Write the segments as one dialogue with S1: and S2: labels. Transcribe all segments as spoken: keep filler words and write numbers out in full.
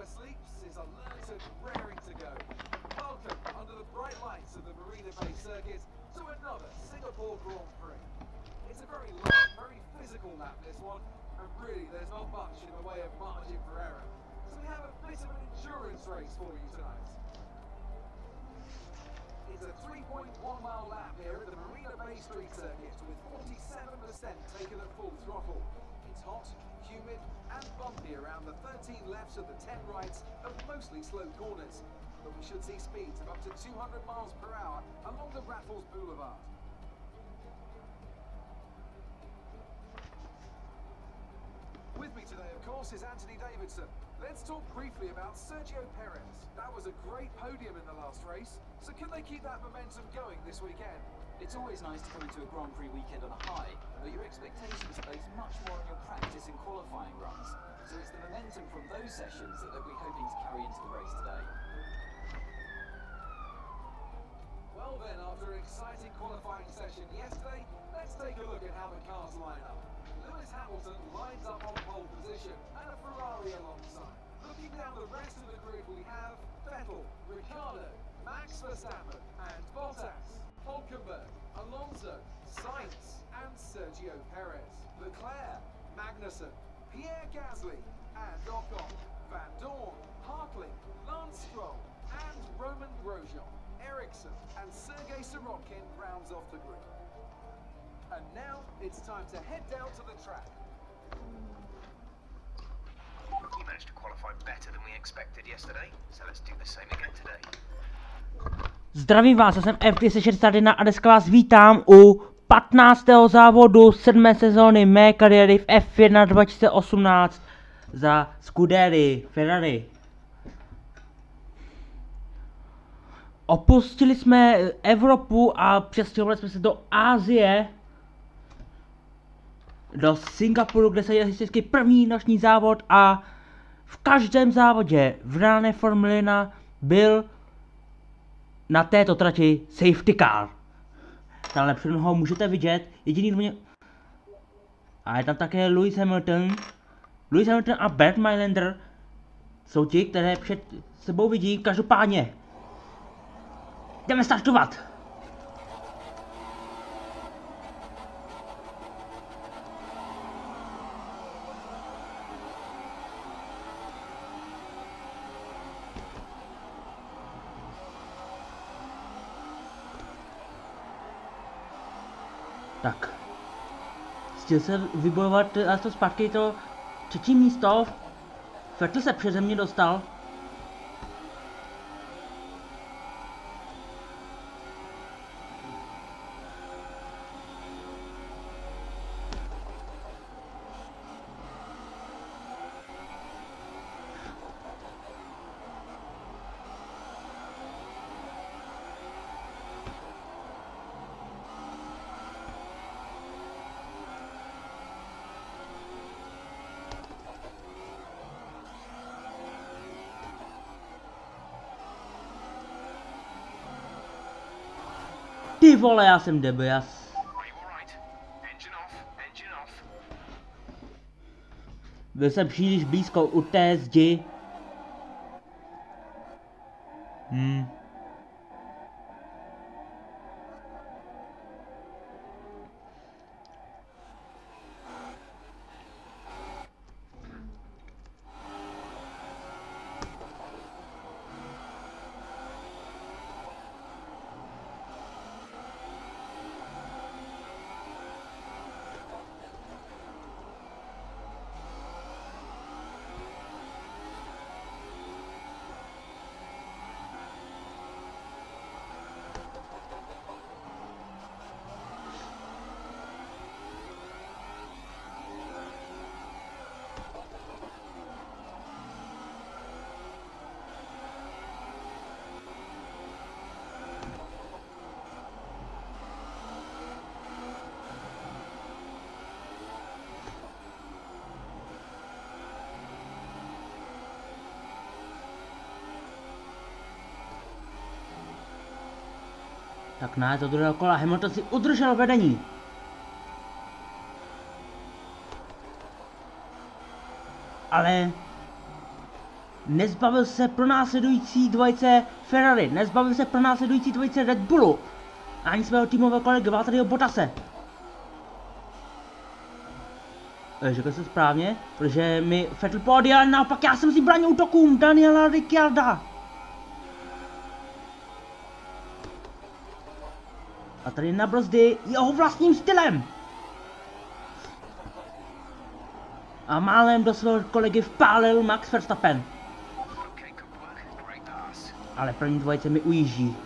S1: never sleeps, is alert and raring to go. Welcome under the bright lights of the Marina Bay Circuit to another Singapore Grand Prix. It's a very long, very physical lap, this one, and really there's not much in the way of margin for error. So we have a bit of an endurance race for you tonight. It's a three point one mile lap here at the Marina Bay Street Circuit with forty-seven percent taken at full throttle. It's hot, humid and bumpy around the thirteen lefts of the ten rights of mostly slow corners. But we should see speeds of up to two hundred miles per hour along the Raffles Boulevard. With me today, of course, is Anthony Davidson. Let's talk briefly about Sergio Perez. That was a great podium in the last race, so can they keep that momentum going this weekend?
S2: It's always nice to come into a Grand Prix weekend on a high, but your expectations are based much more on your practice and qualifying runs. So it's the momentum from those sessions that they'll be hoping to carry into the race today.
S1: Well then, after an exciting qualifying session yesterday, let's take a look at how the cars line up. Lewis Hamilton lines up on pole position and a Ferrari alongside. Looking down the rest of the grid, we have Vettel, Ricciardo, Max Verstappen and Bottas, Hülkenberg, Alonso, Sainz and Sergio Perez, Leclerc, Magnussen, Pierre Gasly and Ocon, Van Dorn, Hartley, Lance Stroll and Roman Grosjean, Ericsson and Sergei Sirotkin rounds off the grid. And now it's time to head down to the track.
S3: You managed to qualify better than we expected yesterday, so let's do the same again today.
S4: Zdravím vás, já jsem F dvě set šedesát jedna a dneska vás vítám u patnáctého závodu sedmé sezóny mé kariéry v F jedna dva tisíce osmnáct za Scuderii Ferrari. Opustili jsme Evropu a přestěhovali jsme se do Asie, do Singapuru, kde se je historicky první noční závod a v každém závodě v reálné Formule jedna byl na této trati safety car. Tady před ho můžete vidět, jediný kdo mě... A je tam také Lewis Hamilton. Lewis Hamilton a Bert Mylander jsou ti, které před sebou vidí. Každopádně jdeme startovat. Tak, chtěl se vybojovat a to zpátky to třetí místo. Vettel se přede mě dostal. Ty vole, já jsem debil, já... Byl jsem příliš blízko u té zdi. Hmm. Tak na do druhého kola Hamilton si udržel vedení. Ale nezbavil se pronásledující dvojice Ferrari, nezbavil se pronásledující dvojice Red Bullu, ani svého týmového kolegy Valtteriho Bottase. Řekl jsem správně, protože mi Vettel podjel, naopak já jsem si bránil útokům Daniela Ricciarda. A tady na brzdy jeho vlastním stylem. A málem do svého kolegy vpálil Max Verstappen. Ale první dvojice mi ujíždí.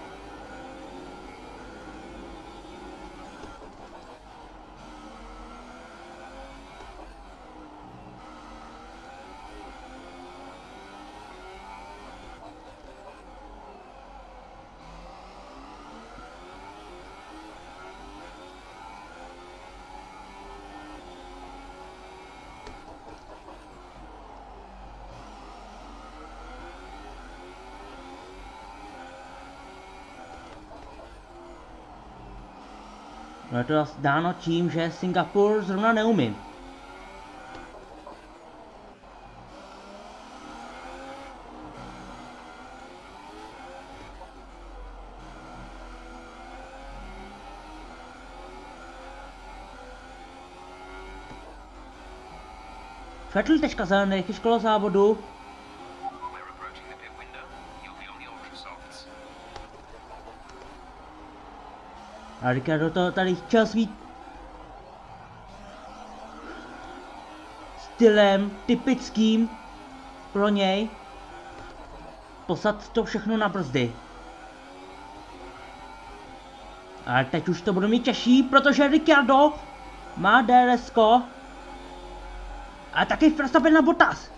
S4: No je to dáno tím, že Singapur zrovna neumím. Vettel teďka za nejrychlejší kolo závodu. A Ricciardo to tady chtěl svít stylem typickým pro něj poslat to všechno na brzdy. Ale teď už to bude mít těžší, protože Ricciardo má D R S ko a taky Verstappen na Bottas.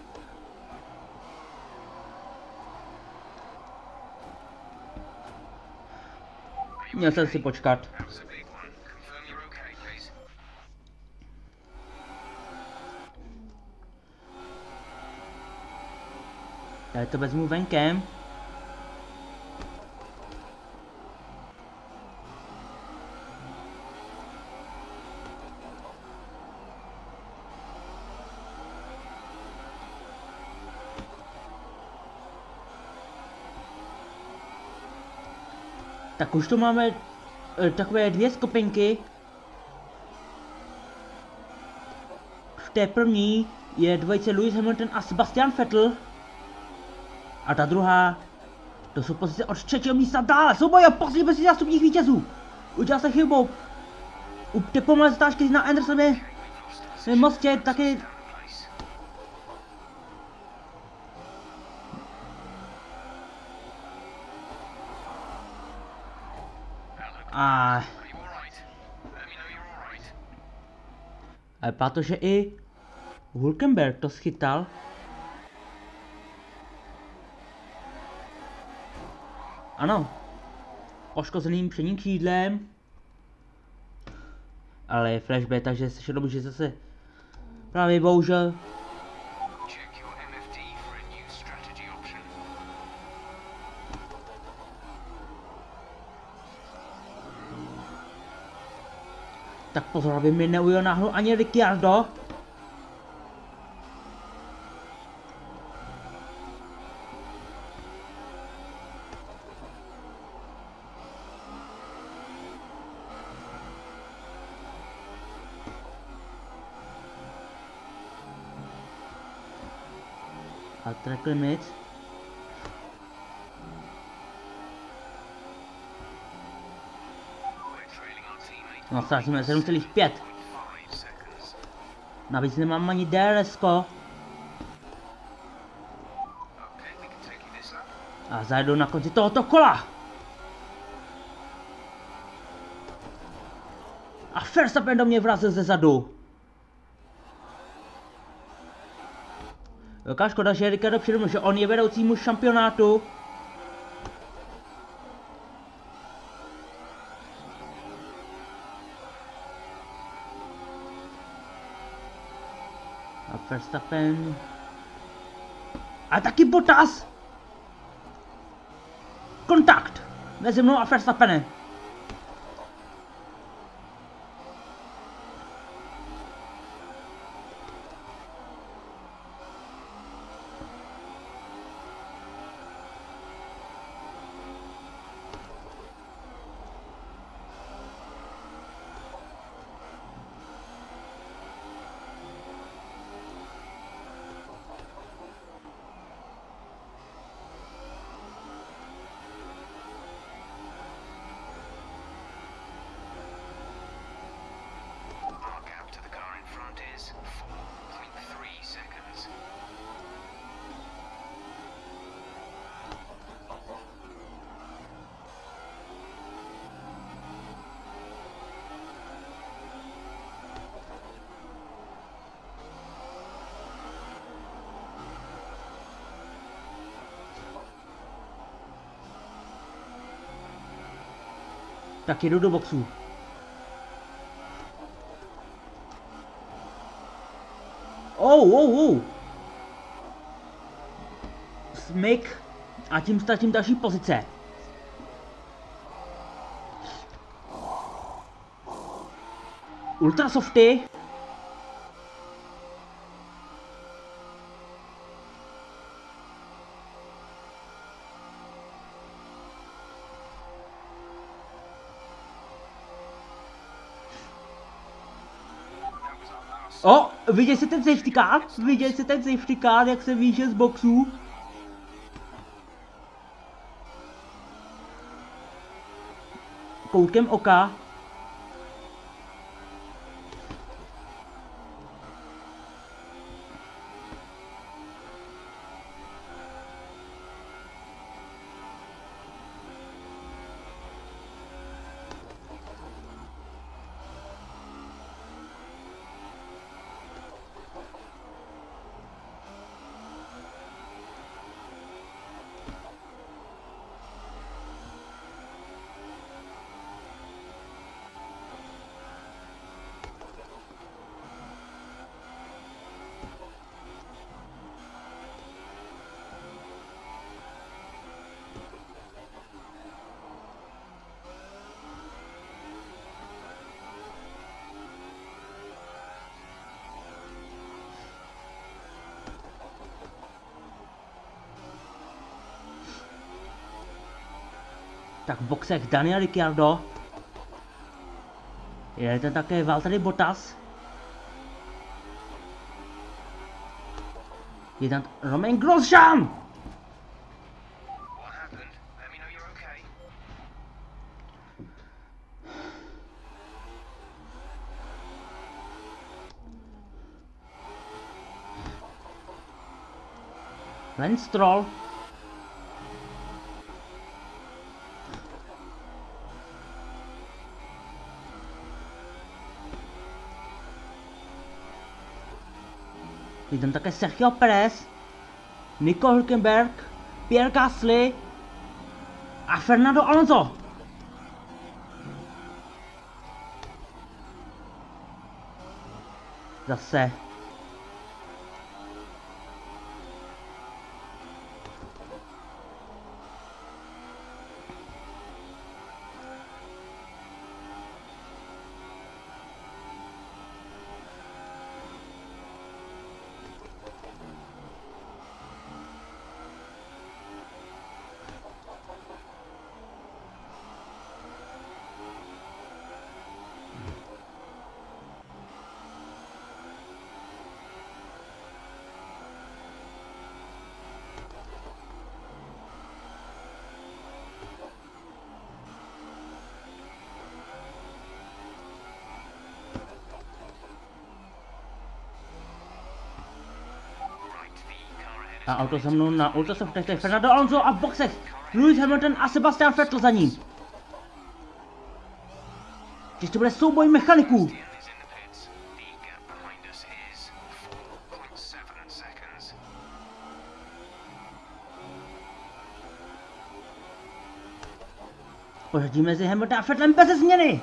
S4: Měl jsem si počkat. Já to vezmu venkem. Tak už tu máme e, takové dvě skupinky. V té první je dvojice Lewis Hamilton a Sebastian Vettel. A ta druhá, to jsou pozice od třetího místa dále. Souboje o poslední pozici zástupních vítězů. Udělal se chybou. U té pomalé zatáčky na Andersonově mostě taky. A ale protože i Hülkenberg to schytal. Ano, poškozeným předním křídlem. Ale je flashback, takže se všechno může zase právě bohužel. Tak pozor, aby mi neujel náhodou ani Ricciardo. A track limit. No, ztratíme sedm celá pět. Navíc nemám ani D R S ko. A zajdu na konci tohoto kola. A Verstappen do mě vrazil ze zadu. Velká škoda, že Ricciardo přidomů, že on je vedoucí muž šampionátu. A Verstappen. A taky Bottas. Kontakt mezi mnou a Verstappenem. Tak jedu do boxu. Oh, oh, oh. Smyk. A tím ztratím další pozice. Ultra softy. O, viděl jsi ten safety car? Viděl jsi ten safety car, jak se výše z boxu? Koutkem oka. Tak v boxech Daniel Ricciardo. Je ten také Valtteri Bottas. Je tam Romain Grosjean.
S3: What happened? Let me know you're okay.
S4: Lance Stroll. Je tam také Sergio Perez, Nico Hülkenberg, Pierre Gasly a Fernando Alonso. Zase. A auto za mnou na ultrasoftech, to je Fernando Alonso a v boxech Lewis Hamilton a Sebastian Vettel za ním. Když to bude souboj mechaniků. Pořadí mezi Hamilton a Vettelem bez změny.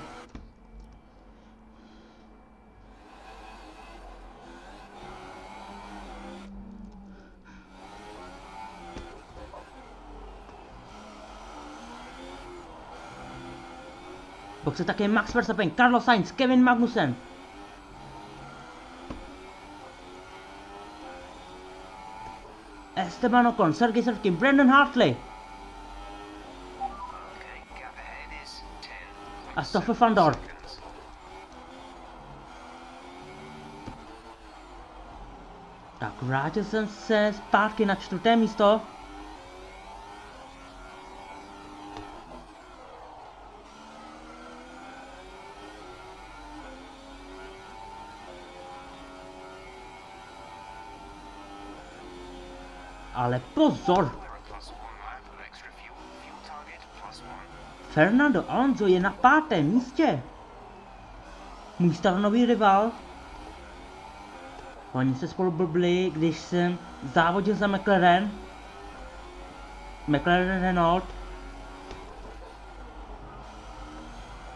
S4: Boxe také Max Verstappen, Carlos Sainz, Kevin Magnussen. Esteban Ocon, Sergej Srkin, Brandon Hartley. A Stoffel van Dorn. Tak vrátil jsem se zpátky na čtvrté místo. Ale pozor! Fernando Alonso je na pátém místě. Můj staronový rival. Oni se spolu blbli, když jsem závodil za McLaren. McLaren Renault.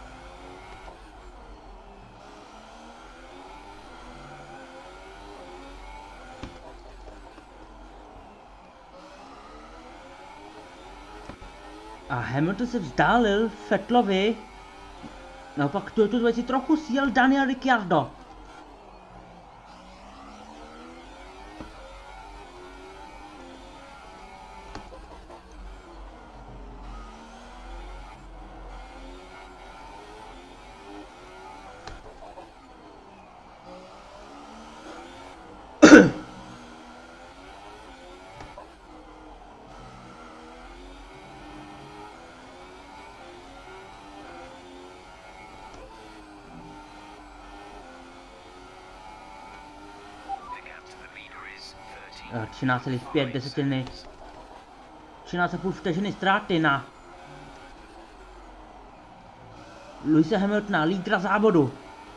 S4: A Hamilton se vzdálil Vettlovi. Naopak tu tu věci trochu síl Daniel Ricciardo. třináct celá pět desetiny. třináct celá pět vteřiny ztráty na Lewise Hamiltona, lídra závodu.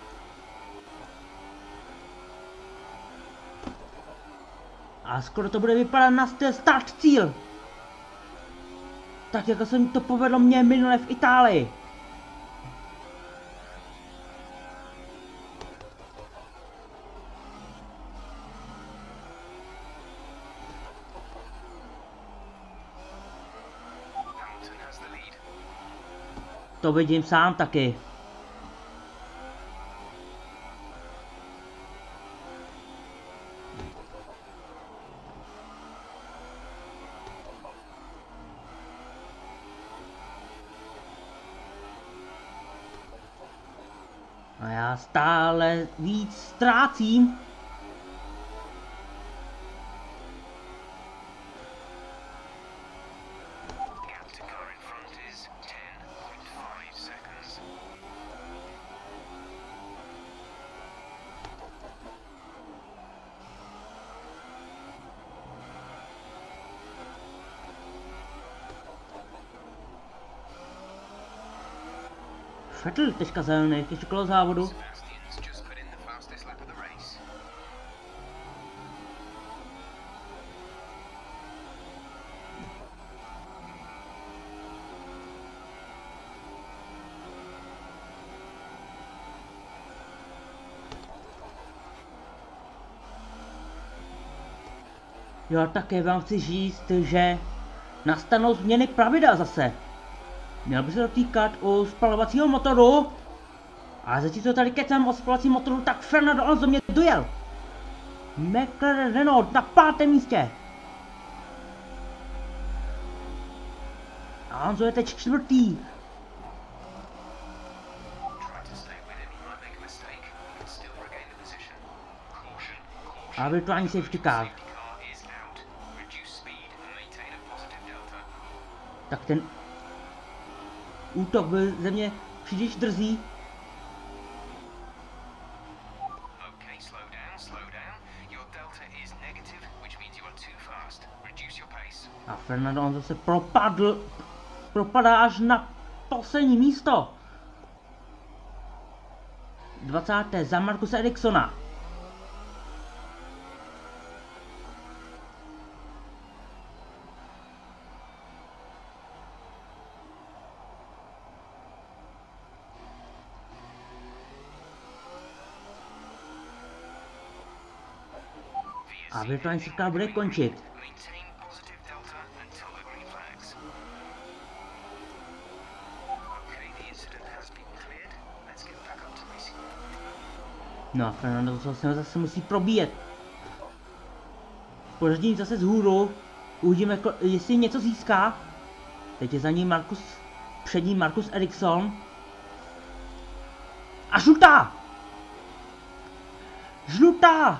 S4: A skoro to bude vypadat na start cíl. Tak jako se mi to povedlo mě minule v Itálii. To vidím sám taky. A já stále víc ztrácím. Vettel teďka zelený, ještě kolo závodu. Jo, také vám chci říct, že nastanou změny pravidel zase. Měl by se to týkat u spalovacího motoru. A zatímco tady kecám o spalovacím motoru, tak Fernando Alonso mě dojel. McLaren Renault na pátém místě. Alonso je teď čtvrtý. A virtuální safety car. Tak ten útok byl ze mě příliš drzý. A Fernando on zase propadl, propadá až na poslední místo. dvacáté za Marcuse Ericssona. A virtuální světka bude končit. No a Fernando to se zase musí probíjet. Pořadí zase vzhůru. Uvidíme, jestli něco získá. Teď je za ním Marcus, před ním Marcus Ericsson. A žlutá! Žlutá!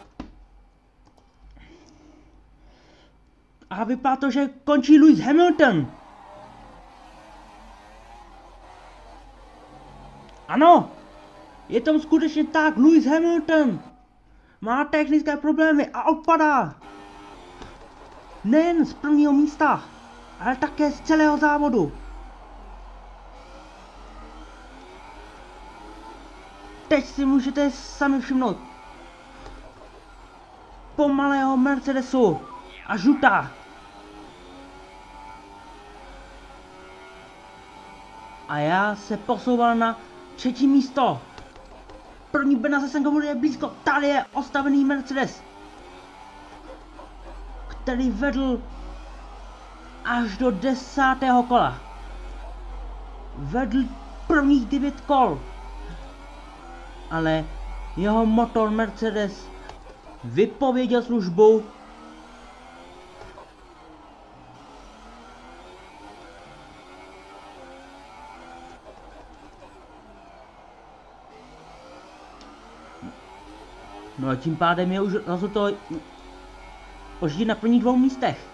S4: A vypadá to, že končí Lewis Hamilton. Ano, je to skutečně tak, Lewis Hamilton má technické problémy a odpadá. Nejen z prvního místa, ale také z celého závodu. Teď si můžete sami všimnout pomalého Mercedesu a žlutá. A já se posouval na třetí místo. První Benaze Senkovu je blízko, tady je ostavený Mercedes, který vedl až do desátého kola. vedl prvních devět kol. Ale jeho motor Mercedes vypověděl službu. No a tím pádem je už rozhodnuto požít na prvních dvou místech.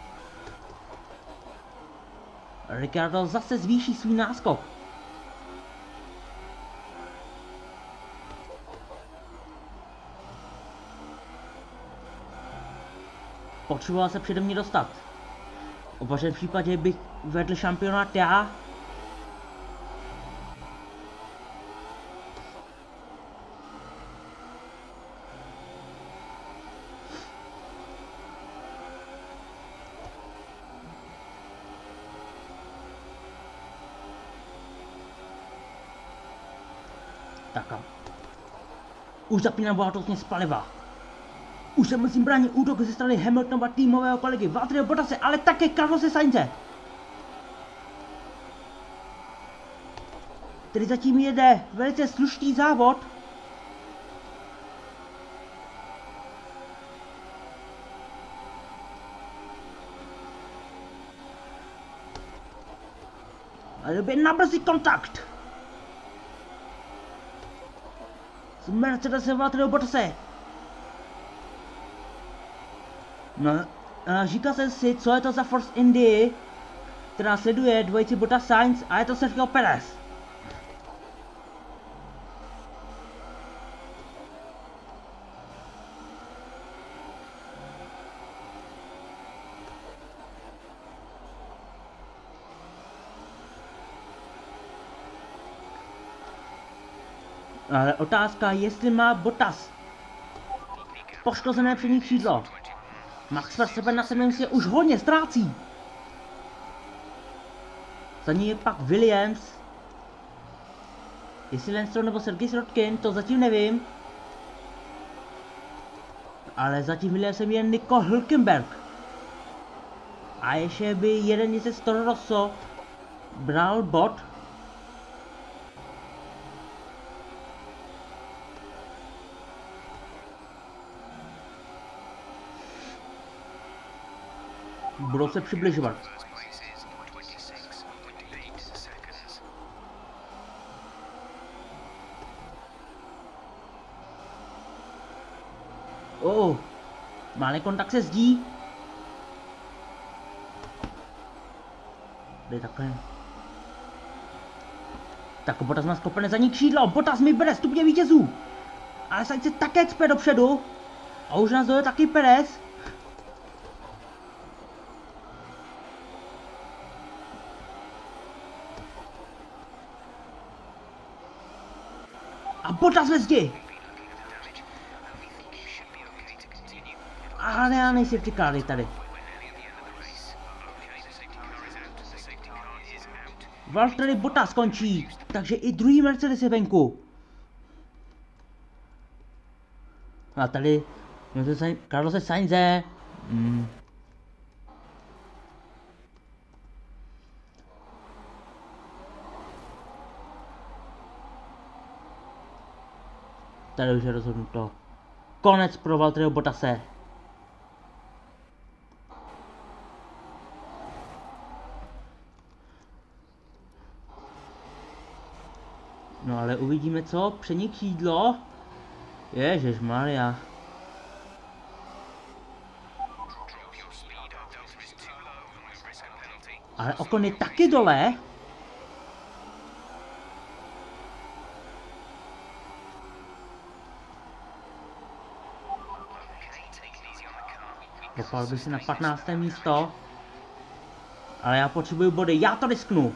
S4: Ricciardo zase zvýší svůj náskok. Potřeboval se přede mě dostat. V opačném případě bych vedl šampionát já. Tak a už zapínám bohatostně z paliva. Už se musím bránit útok ze strany Hamiltonova týmového kolegy Valtteriho Bottase, ale také Carlose Sainze, který zatím jede velice slušný závod. Ale době na brzý kontakt s Mercedesem Valtteriho Bottase. No, a říkal jsem si, co je to za Force Indy, která sleduje dvojici Bottas Sainz, a je to Sergio Perez. Ale otázka, jestli má Bottas poškozené přední křídlo. Max Verstappen na sedmém místě už hodně ztrácí. Za ní je pak Williams. Jestli Lance Stroll nebo Sergej Sirotkin, to zatím nevím. Ale zatím Williamsem je Nico Hülkenberg. A ještě by jeden jezdec Toro Rosso bral bod. Budou se přibližovat. Oh, malý kontakt se zdí. Dej takhle. Tak Bottas má skopené zadní křídlo. Bottas mi bere stupně vítězů. Ale Sainz se také cpe dopředu. A už nás dojde taky Perez. A Bottas ve zdi. A ne, nejsi vtykali tady. Valtteri Bottas skončí, takže i druhý Mercedes je venku. A tady Carlose Sainze. Hmm. Tady už je rozhodnuto. Konec pro Valtteriho Bottase. No ale uvidíme co, přední křídlo. Ježišmarja. Ale Ocon je taky dole. Dopal by si na patnácté místo. Ale já potřebuju body, já to risknu.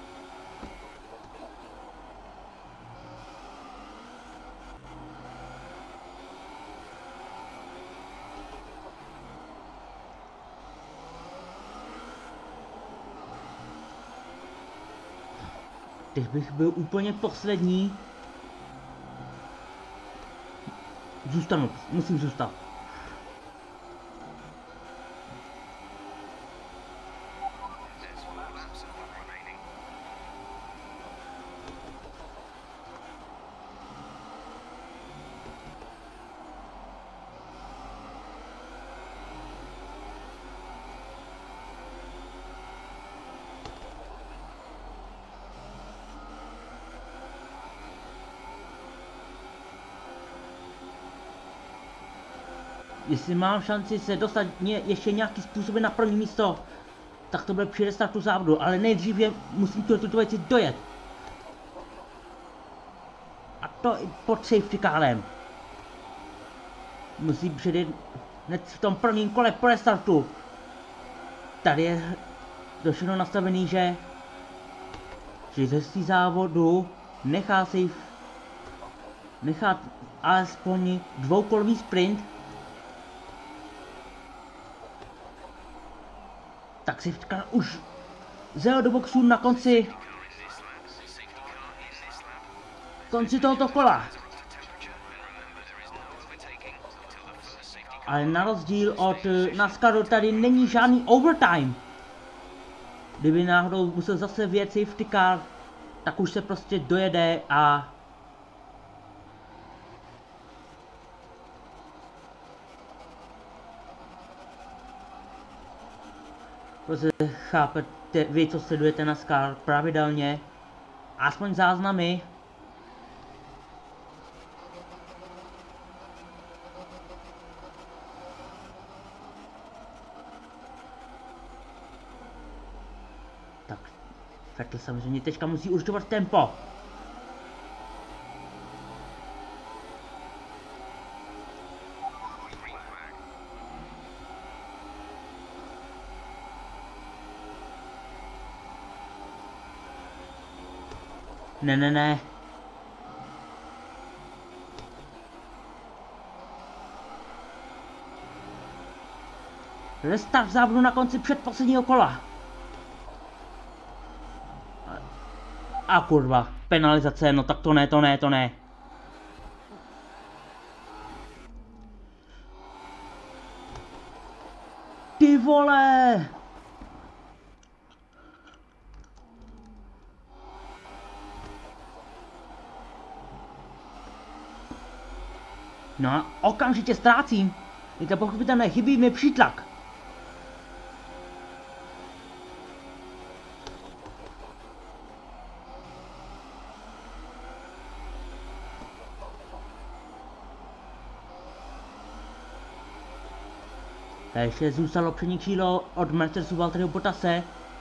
S4: Když bych byl úplně poslední, zůstanu, musím zůstat. jestli mám šanci se dostat ně, ještě nějaký způsoby na první místo, tak to bude při restartu závodu, ale nejdřív je, musím tuto věci dojet. A to i pod safety carem. Musím předjet hned v tom prvním kole po restartu. Tady je došlo nastavený, že řízecí závodu nechá si nechat alespoň dvoukolový sprint. Tak si vtka už zjel do boxu na konci konci tohoto kola. Ale na rozdíl od NASCARu tady není žádný overtime. Kdyby náhodou musel zase vjet safety car, tak už se prostě dojede a prostě chápete, vy, co sledujete NASCAR pravidelně, aspoň záznamy. Tak, Vettel samozřejmě teďka musí určovat tempo. Ne, ne, ne. Restart závodu na konci předposledního kola. A kurva, penalizace, no tak to ne, to ne, to ne. Ty vole! No a okamžitě ztrácím. Je to pochopitelné, chybí mi přítlak. A ještě zůstalo přední křídlo od Mercedesu Valtteriho Bottase,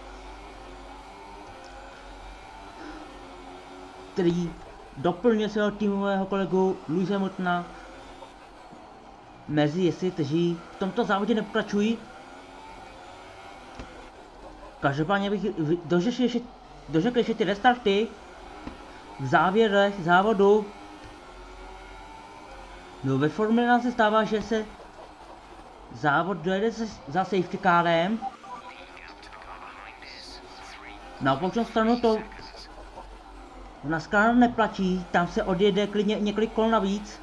S4: který doplňuje svého týmového kolegu Lewise Hamiltona mezi jezdci, kteří v tomto závodě nepokračují. Každopádně bych dořekl ještě, dořekl ještě ty restarty v závěrech závodu. No, ve Formule jedna se stává, že se závod dojede za safety carem. Na opačnou stranu to v NASCAR neplatí, tam se odjede klidně několik kol navíc.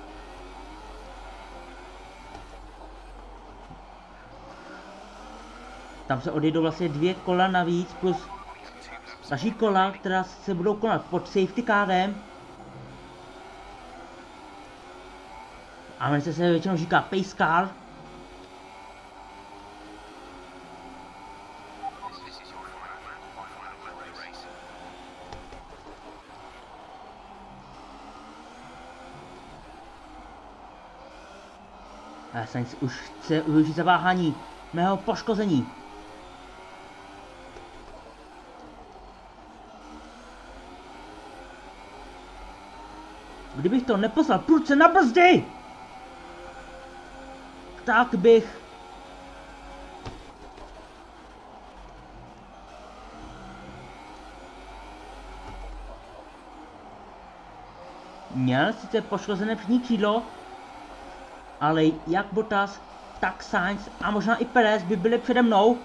S4: Tam se odjedou vlastně dvě kola navíc plus další kola, která se budou konat pod safety carem. A mně se většinou říká pace car. Já jsem už chce využít zaváhání mého poškození. Kdybych to neposlal prudce na brzdy, tak bych měl sice poškozené přední křídlo, ale jak Bottas, tak Sainz a možná i Perez by byli přede mnou.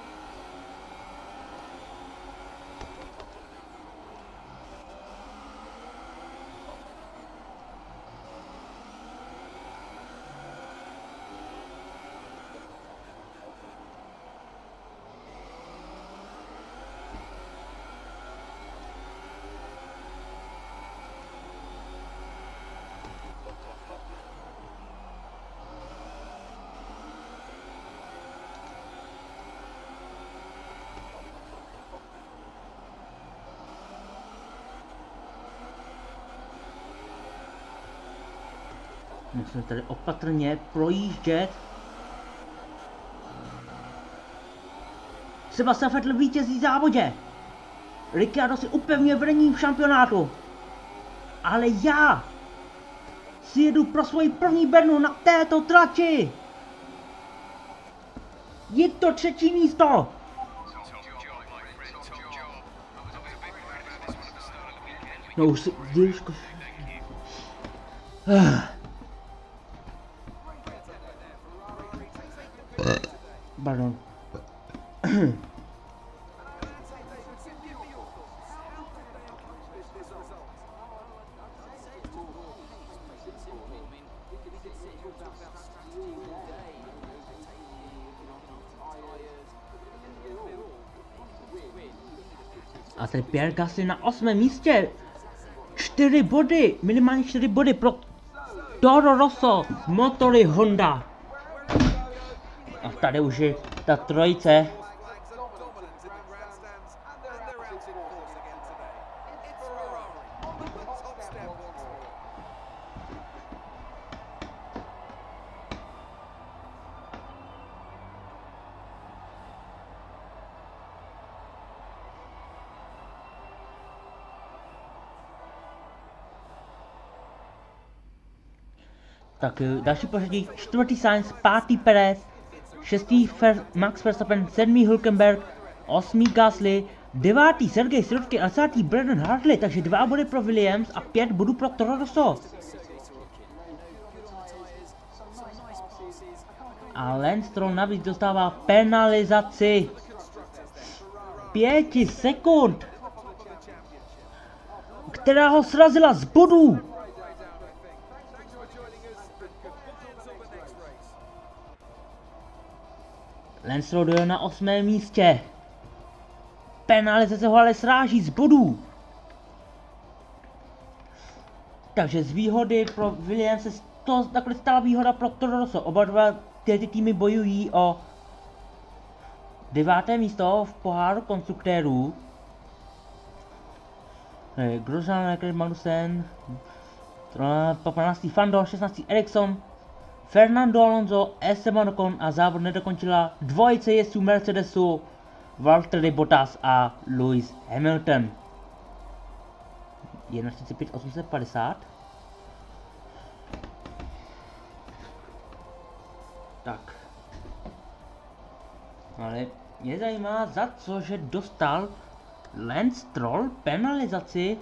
S4: Musíme tady opatrně projíždět Sebastian Vettel vítězí v závodě. Ricciardo si upevňuje vedení v šampionátu. Ale já si jedu pro svoji první Bernu na této trati. Je to třetí místo. No už si... Díško. Pardon. A tady Pierre Gasly na osmém místě. Čtyři body, minimálně čtyři body pro Toro Rosso, motory Honda. A tady už je ta trojice. Tak další pořadí, čtvrtý Sainz, pátý Perez, šestý Fer Max Verstappen, sedmý Hülkenberg, osmý Gasly, devátý Sergej Sirotkin a desátý Brandon Hartley, takže dva body pro Williams a pět bodů pro Toro Rosso. A Lance Stroll navíc dostává penalizaci pěti sekund, která ho srazila z bodů. Lance Stroll dojel na osmém místě. Penalizace ho ale sráží z bodů. Takže z výhody pro Williams se to takhle stala výhoda pro Toro Rosso. Oba dva ty týmy bojují o deváté místo v poháru konstruktérů. Grosjean, Magnussen, patnáctý Fandor, šestnáctý Ericsson, Fernando Alonso, Esteban Ocon a závod nedokončila dvojice jezdců Mercedesu, Valtteri Bottas a Lewis Hamilton. jedna čtyřicet pět osm set padesát. Tak. Ale mě zajímá, za co, že dostal Lance Stroll penalizaci.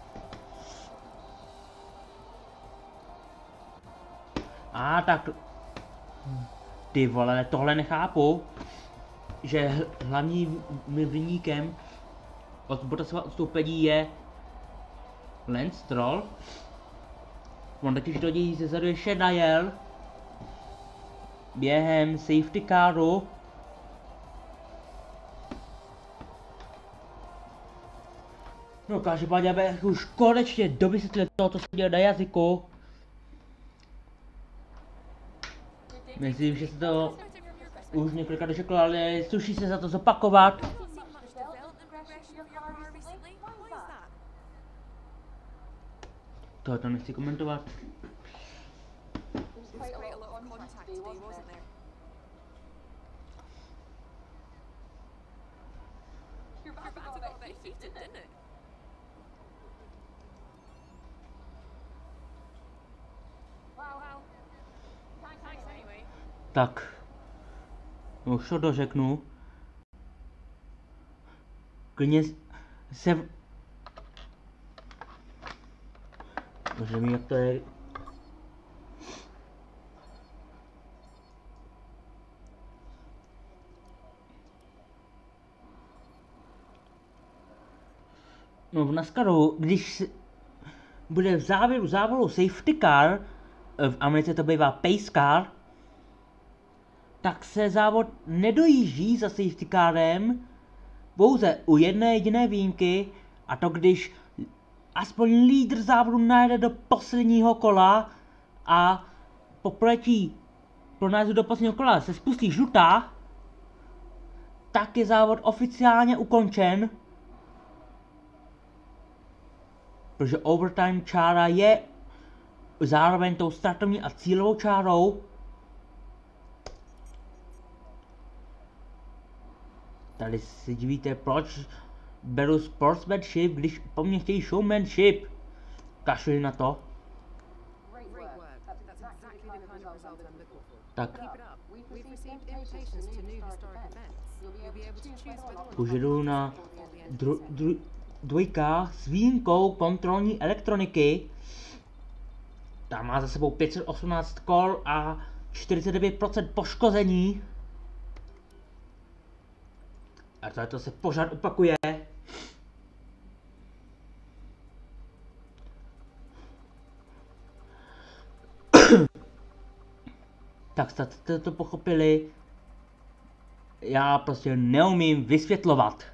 S4: A ah, tak, ty vole, tohle nechápu, že hlavním viníkem od Bottasova odstoupení je Lance Stroll. On totiž do něj ze zadu ještě najel během safety caru. No každopádně, abych už konečně dovysvětlil to, co se děje na jazyku. Myslím, že se to už několikrát došeklo, ale sluší se za to zopakovat. Tohle to nechci komentovat. Tak, už to dořeknu. Klidně se... Bože mi, jak to je... No v NASCARu, když bude v závěru závodu safety car, v Americe to bývá pace car, tak se závod nedojíždí za safety carem, pouze u jedné jediné výjimky, a to když aspoň lídr závodu najede do posledního kola a po proletí pro nájezdu do posledního kola se spustí žlutá, tak je závod oficiálně ukončen, protože overtime čára je zároveň tou startovní a cílovou čárou. Tady si divíte, proč beru sportsmanship, když po mně chtějí showmanship. Kašli na to. Tak. Už jdu na dru, dru, dvojka s výjimkou kontrolní elektroniky. Tam má za sebou pět set osmnáct kol a čtyřicet devět procent poškození. A to, to se pořád opakuje. Tak jste to pochopili. Já prostě neumím vysvětlovat.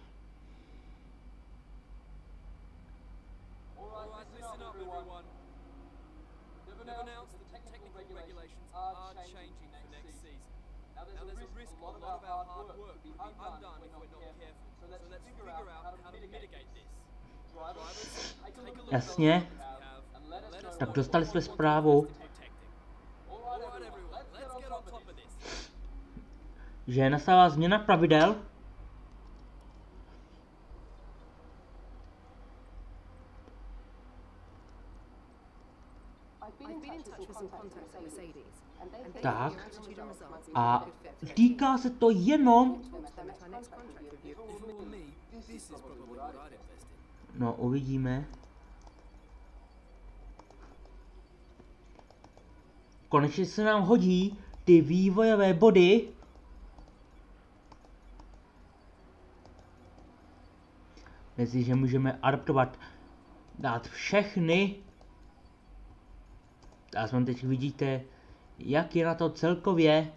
S4: Jasně. Tak dostali jsme zprávu, že nastává změna pravidel. Tak. A týká se to jenom... No, uvidíme. Konečně se nám hodí ty vývojové body. Jestliže můžeme adaptovat, dát všechny. Aspoň teď vidíte, jak je na to celkově.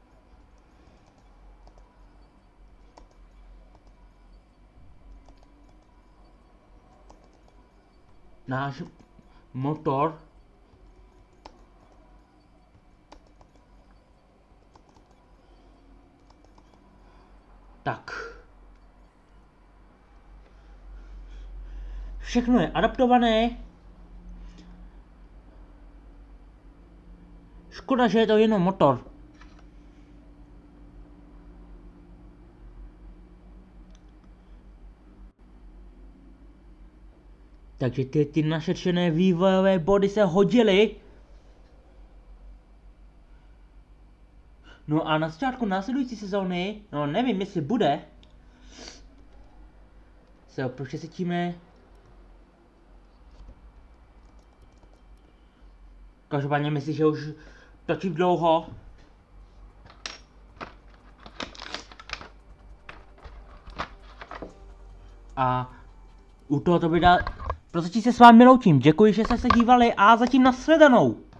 S4: Náš motor tak. Všechno je adaptované. Škoda, že je to jenom motor. Takže ty, ty našetřené vývojové body se hodily. No a na začátku následující sezóny, no nevím, jestli bude, se opravdu se tím. Každopádně myslím, že už točím dlouho. A u tohoto videa prozatím se s vámi loučím. Děkuji, že jste se dívali a zatím nashledanou.